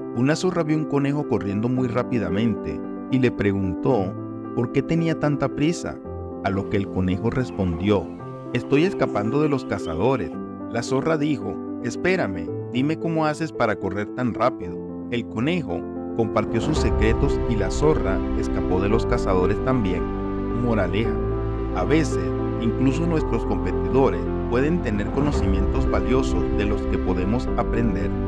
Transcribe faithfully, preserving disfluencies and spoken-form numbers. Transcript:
Una zorra vio un conejo corriendo muy rápidamente y le preguntó por qué tenía tanta prisa, a lo que el conejo respondió: «Estoy escapando de los cazadores». La zorra dijo: «Espérame, dime cómo haces para correr tan rápido». El conejo compartió sus secretos y la zorra escapó de los cazadores también. Moraleja: a veces, incluso nuestros competidores pueden tener conocimientos valiosos de los que podemos aprender.